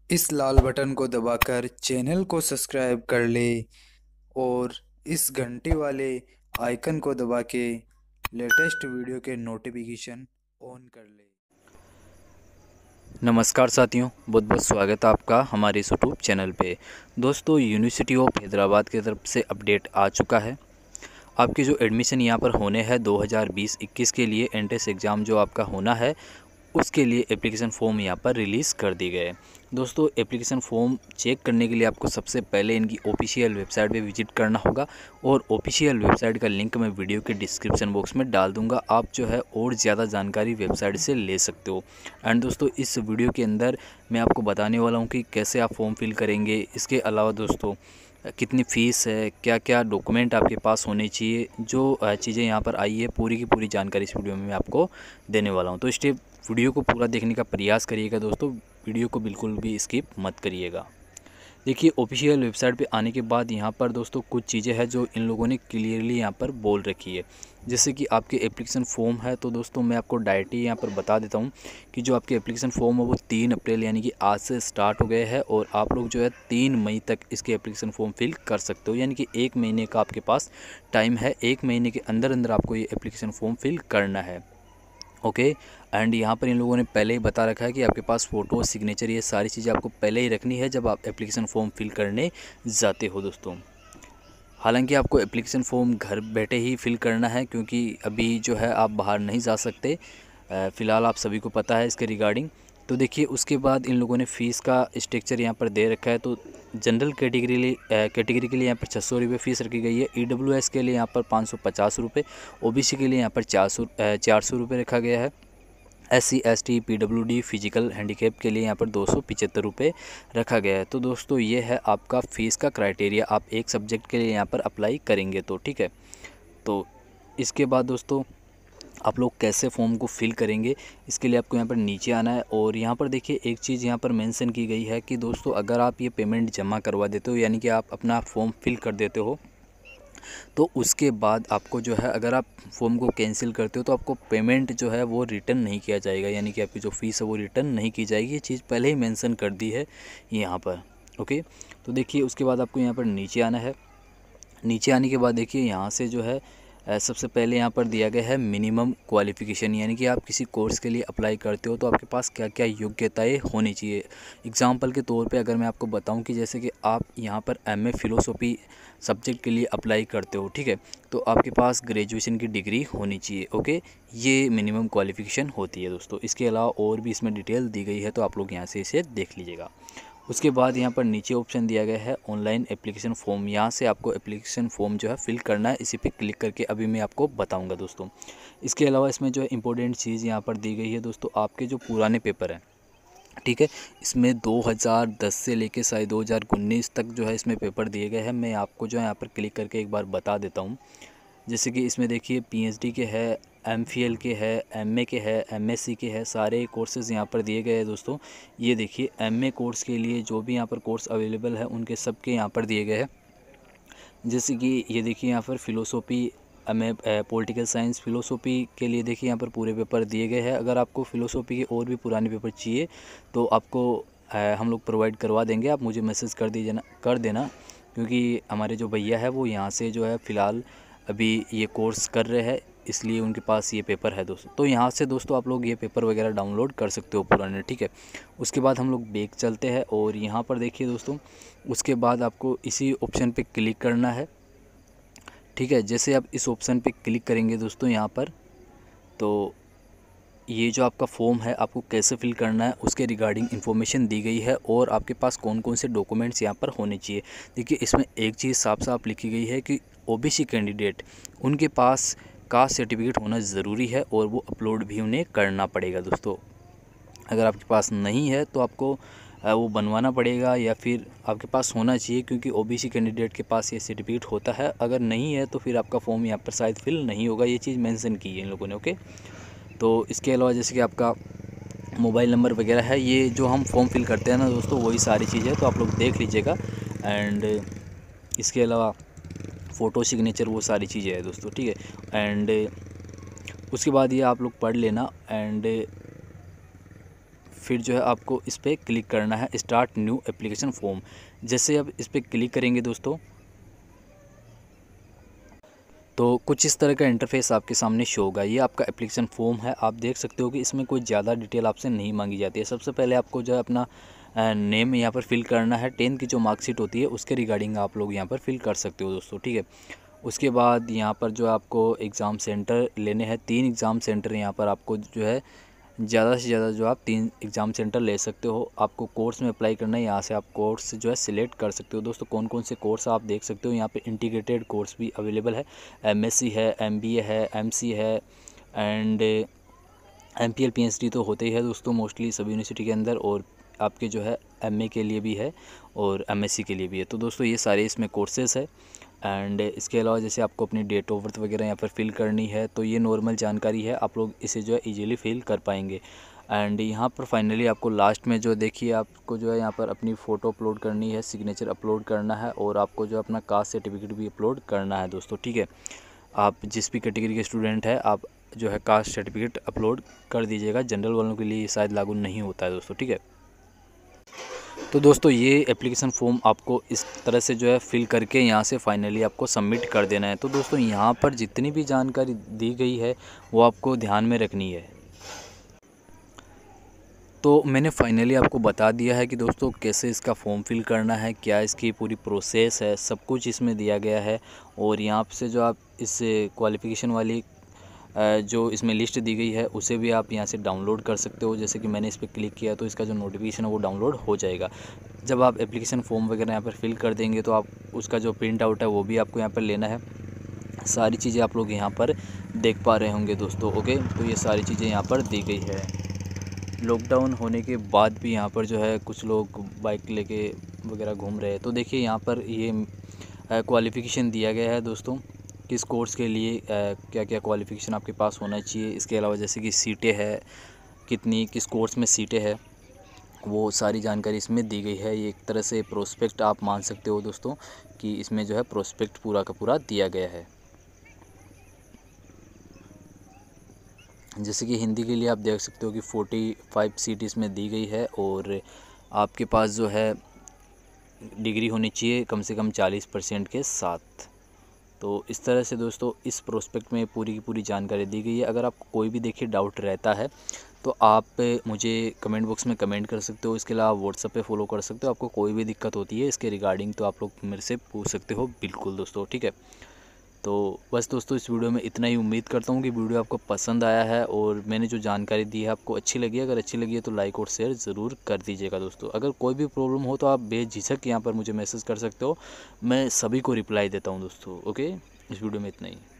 इस लाल बटन को दबाकर चैनल को सब्सक्राइब कर ले और इस घंटी वाले आइकन को दबा के लेटेस्ट वीडियो के नोटिफिकेशन ऑन कर ले। नमस्कार साथियों, बहुत बहुत स्वागत है आपका हमारे इस यूट्यूब चैनल पे। दोस्तों, यूनिवर्सिटी ऑफ हैदराबाद की तरफ से अपडेट आ चुका है। आपके जो एडमिशन यहाँ पर होने हैं 2020-21 के लिए एंट्रेंस एग्ज़ाम जो आपका होना है, उसके लिए एप्लीकेशन फ़ॉर्म यहाँ पर रिलीज़ कर दिए गए। दोस्तों, एप्लीकेशन फ़ॉर्म चेक करने के लिए आपको सबसे पहले इनकी ऑफिशियल वेबसाइट पे विजिट करना होगा और ऑफिशियल वेबसाइट का लिंक मैं वीडियो के डिस्क्रिप्शन बॉक्स में डाल दूंगा। आप जो है और ज़्यादा जानकारी वेबसाइट से ले सकते हो। एंड दोस्तों, इस वीडियो के अंदर मैं आपको बताने वाला हूँ कि कैसे आप फॉर्म फिल करेंगे। इसके अलावा दोस्तों, कितनी फ़ीस है, क्या क्या डॉक्यूमेंट आपके पास होने चाहिए, जो चीज़ें यहाँ पर आई है, पूरी की पूरी जानकारी इस वीडियो में मैं आपको देने वाला हूँ। तो स्टेप वीडियो को पूरा देखने का प्रयास करिएगा दोस्तों, वीडियो को बिल्कुल भी स्किप मत करिएगा। देखिए, ऑफिशियल वेबसाइट पे आने के बाद यहाँ पर दोस्तों कुछ चीज़ें हैं जो इन लोगों ने क्लियरली यहाँ पर बोल रखी है। जैसे कि आपके एप्लीकेशन फ़ॉर्म है, तो दोस्तों मैं आपको डायरेक्ट ही यहाँ पर बता देता हूँ कि जो आपके एप्लीकेशन फ़ॉर्म है वो 3 अप्रैल यानी कि आज से स्टार्ट हो गए हैं और आप लोग जो है 3 मई तक इसके एप्लीकेशन फ़ॉर्म फिल कर सकते हो। यानी कि 1 महीने का आपके पास टाइम है। 1 महीने के अंदर अंदर आपको ये एप्लीकेशन फ़ॉर्म फिल करना है। ओके। एंड यहाँ पर इन लोगों ने पहले ही बता रखा है कि आपके पास फ़ोटो, सिग्नेचर, ये सारी चीज़ें आपको पहले ही रखनी है जब आप एप्लीकेशन फ़ॉर्म फिल करने जाते हो दोस्तों। हालांकि आपको एप्लीकेशन फ़ॉर्म घर बैठे ही फिल करना है, क्योंकि अभी जो है आप बाहर नहीं जा सकते। फ़िलहाल आप सभी को पता है इसके रिगार्डिंग। तो देखिए, उसके बाद इन लोगों ने फ़ीस का स्ट्रक्चर यहाँ पर दे रखा है। तो जनरल कैटेगरी के लिए यहाँ पर 600 रुपये फ़ीस रखी गई है। EWS के लिए यहाँ पर 550 रुपये, OBC के लिए यहाँ पर 400 रुपये रखा गया है। SC ST PWD physical handicap के लिए यहाँ पर 275 रुपये रखा गया है। तो दोस्तों, ये है आपका फ़ीस का क्राइटेरिया। आप एक सब्जेक्ट के लिए यहाँ पर अप्लाई करेंगे तो ठीक है। तो इसके बाद दोस्तों, आप लोग कैसे फॉर्म को फिल करेंगे, इसके लिए आपको यहाँ पर नीचे आना है। और यहाँ पर देखिए, एक चीज़ यहाँ पर मेंशन की गई है कि दोस्तों, अगर आप ये पेमेंट जमा करवा देते हो, यानी कि आप अपना फॉर्म फिल कर देते हो, तो उसके बाद आपको जो है, अगर आप फॉर्म को कैंसिल करते हो तो आपको पेमेंट जो है वो रिटर्न नहीं किया जाएगा। यानी कि आपकी जो फ़ीस है वो रिटर्न नहीं की जाएगी। ये चीज़ पहले ही मेंशन कर दी है यहाँ पर। ओके। तो देखिए, उसके बाद आपको यहाँ पर नीचे आना है। नीचे आने के बाद देखिए, यहाँ से जो है सबसे पहले यहाँ पर दिया गया है मिनिमम क्वालिफ़िकेशन, यानी कि आप किसी कोर्स के लिए अप्लाई करते हो तो आपके पास क्या क्या योग्यताएं होनी चाहिए। एग्ज़ाम्पल के तौर पे अगर मैं आपको बताऊं कि जैसे कि आप यहाँ पर MA फ़िलोसॉफ़ी सब्जेक्ट के लिए अप्लाई करते हो, ठीक है, तो आपके पास ग्रेजुएशन की डिग्री होनी चाहिए। ओके, ये मिनिमम क्वालिफ़िकेशन होती है दोस्तों। इसके अलावा और भी इसमें डिटेल दी गई है, तो आप लोग यहाँ से इसे देख लीजिएगा। उसके बाद यहाँ पर नीचे ऑप्शन दिया गया है ऑनलाइन एप्लीकेशन फ़ॉर्म। यहाँ से आपको एप्लीकेशन फ़ॉर्म जो है फिल करना है। इसी पे क्लिक करके अभी मैं आपको बताऊंगा दोस्तों। इसके अलावा इसमें जो है इम्पोर्टेंट चीज़ यहाँ पर दी गई है दोस्तों, आपके जो पुराने पेपर हैं, ठीक है, इसमें 2010 से लेके शायद 2019 तक जो है इसमें पेपर दिए गए हैं। मैं आपको जो है यहाँ पर क्लिक करके एक बार बता देता हूँ। जैसे कि इसमें देखिए, PhD के है, MPhil के है, MA के है, MSc के है, सारे कोर्सेज़ यहाँ पर दिए गए हैं दोस्तों। ये देखिए, MA कोर्स के लिए जो भी यहाँ पर कोर्स अवेलेबल है उनके सब के यहाँ पर दिए गए हैं। जैसे कि ये देखिए, यहाँ पर philosophy, MA political science philosophy के लिए देखिए यहाँ पर पूरे पेपर दिए गए हैं। अगर आपको फ़िलोसॉफ़ी के और भी पुराने पेपर चाहिए तो आपको हम लोग प्रोवाइड करवा देंगे। आप मुझे मैसेज कर देना, क्योंकि हमारे जो भैया है वो यहाँ से जो है फ़िलहाल अभी ये कोर्स कर रहे हैं, इसलिए उनके पास ये पेपर है दोस्तों। तो यहाँ से दोस्तों आप लोग ये पेपर वगैरह डाउनलोड कर सकते हो पुराने, ठीक है। उसके बाद हम लोग बैक चलते हैं और यहाँ पर देखिए दोस्तों, उसके बाद आपको इसी ऑप्शन पे क्लिक करना है, ठीक है। जैसे आप इस ऑप्शन पे क्लिक करेंगे दोस्तों यहाँ पर, तो ये जो आपका फॉर्म है आपको कैसे फिल करना है उसके रिगार्डिंग इन्फॉर्मेशन दी गई है और आपके पास कौन कौन से डॉक्यूमेंट्स यहाँ पर होने चाहिए। देखिए, इसमें एक चीज़ साफ साफ लिखी गई है कि OBC कैंडिडेट, उनके पास कास्ट सर्टिफिकेट होना ज़रूरी है और वो अपलोड भी उन्हें करना पड़ेगा दोस्तों। अगर आपके पास नहीं है तो आपको वो बनवाना पड़ेगा, या फिर आपके पास होना चाहिए, क्योंकि OBC कैंडिडेट के पास ये सर्टिफिकेट होता है। अगर नहीं है तो फिर आपका फॉर्म यहाँ पर शायद फिल नहीं होगा। ये चीज़ मेंशन की है इन लोगों ने। ओके। तो इसके अलावा जैसे कि आपका मोबाइल नंबर वगैरह है, ये जो हम फॉर्म फिल करते हैं ना दोस्तों, वही सारी चीज़ें, तो आप लोग देख लीजिएगा। एंड इसके अलावा फ़ोटो, सिग्नेचर, वो सारी चीज़ें हैं दोस्तों, ठीक है। एंड उसके बाद ये आप लोग पढ़ लेना। एंड फिर जो है आपको इस पर क्लिक करना है स्टार्ट न्यू एप्लीकेशन फॉर्म। जैसे अब इस पर क्लिक करेंगे दोस्तों तो कुछ इस तरह का इंटरफेस आपके सामने शो होगा। ये आपका एप्लीकेशन फॉर्म है। आप देख सकते हो कि इसमें कोई ज़्यादा डिटेल आपसे नहीं मांगी जाती है। सबसे पहले आपको जो है अपना नेम यहाँ पर फिल करना है। 10th की जो मार्कशीट होती है उसके रिगार्डिंग आप लोग यहाँ पर फिल कर सकते हो दोस्तों, ठीक है। उसके बाद यहाँ पर जो आपको एग्ज़ाम सेंटर लेने हैं, 3 एग्ज़ाम सेंटर यहाँ पर आपको जो है ज़्यादा से ज़्यादा जो आप 3 एग्ज़ाम सेंटर ले सकते हो। आपको कोर्स में अप्लाई करना है, यहाँ से आप कोर्स जो है सिलेक्ट कर सकते हो। दोस्तों कौन कौन से कोर्स आप देख सकते हो यहाँ पे इंटीग्रेटेड कोर्स भी अवेलेबल है। MSc है, MBA है, MC है एंड MPL PhD तो होते ही है दोस्तों मोस्टली सभी यूनिवर्सिटी के अंदर, और आपके जो है MA के लिए भी है और MSc के लिए भी है। तो दोस्तों ये सारे इसमें कोर्सेज़ है। एंड इसके अलावा जैसे आपको अपनी डेट ऑफ बर्थ वगैरह यहाँ पर फिल करनी है, तो ये नॉर्मल जानकारी है, आप लोग इसे जो है इजीली फिल कर पाएंगे। एंड यहाँ पर फाइनली आपको लास्ट में जो देखिए आपको जो है यहाँ पर अपनी फ़ोटो अपलोड करनी है, सिग्नेचर अपलोड करना है और आपको जो अपना कास्ट सर्टिफिकेट भी अपलोड करना है दोस्तों, ठीक है। आप जिस भी कैटेगरी के स्टूडेंट हैं आप जो है कास्ट सर्टिफिकेट अपलोड कर दीजिएगा। जनरल वालों के लिए शायद लागू नहीं होता है दोस्तों, ठीक है। तो दोस्तों ये एप्लीकेशन फॉर्म आपको इस तरह से जो है फिल करके यहाँ से फाइनली आपको सबमिट कर देना है। तो दोस्तों यहाँ पर जितनी भी जानकारी दी गई है वो आपको ध्यान में रखनी है। तो मैंने फाइनली आपको बता दिया है कि दोस्तों कैसे इसका फॉर्म फिल करना है, क्या इसकी पूरी प्रोसेस है, सब कुछ इसमें दिया गया है। और यहाँ से जो आप इस क्वालिफ़िकेशन वाली जो इसमें लिस्ट दी गई है उसे भी आप यहाँ से डाउनलोड कर सकते हो। जैसे कि मैंने इस पर क्लिक किया तो इसका जो नोटिफिकेशन है वो डाउनलोड हो जाएगा। जब आप एप्लीकेशन फॉर्म वगैरह यहाँ पर फिल कर देंगे तो आप उसका जो प्रिंट आउट है वो भी आपको यहाँ पर लेना है। सारी चीज़ें आप लोग यहाँ पर देख पा रहे होंगे दोस्तों, ओके। तो ये सारी चीज़ें यहाँ पर दी गई है। लॉकडाउन होने के बाद भी यहाँ पर जो है कुछ लोग बाइक लेके वगैरह घूम रहे हैं। तो देखिए यहाँ पर ये क्वालिफ़िकेशन दिया गया है दोस्तों, किस कोर्स के लिए क्या क्या क्वालिफ़िकेशन आपके पास होना चाहिए। इसके अलावा जैसे कि सीटें है कितनी, किस कोर्स में सीटें है, वो सारी जानकारी इसमें दी गई है। ये एक तरह से प्रोस्पेक्ट आप मान सकते हो दोस्तों कि इसमें जो है प्रोस्पेक्ट पूरा का पूरा दिया गया है। जैसे कि हिंदी के लिए आप देख सकते हो कि 45 सीट इसमें दी गई है और आपके पास जो है डिग्री होनी चाहिए कम से कम 40% के साथ। तो इस तरह से दोस्तों इस प्रोस्पेक्ट में पूरी की पूरी जानकारी दी गई है। अगर आपको कोई भी देखिए डाउट रहता है तो आप मुझे कमेंट बॉक्स में कमेंट कर सकते हो। इसके अलावा व्हाट्सएप पे फॉलो कर सकते हो। आपको कोई भी दिक्कत होती है इसके रिगार्डिंग तो आप लोग मेरे से पूछ सकते हो बिल्कुल दोस्तों, ठीक है। तो बस दोस्तों इस वीडियो में इतना ही। उम्मीद करता हूँ कि वीडियो आपको पसंद आया है और मैंने जो जानकारी दी है आपको अच्छी लगी है। अगर अच्छी लगी है तो लाइक और शेयर ज़रूर कर दीजिएगा दोस्तों। अगर कोई भी प्रॉब्लम हो तो आप बेझिझक यहाँ पर मुझे मैसेज कर सकते हो, मैं सभी को रिप्लाई देता हूँ दोस्तों, ओके। इस वीडियो में इतना ही।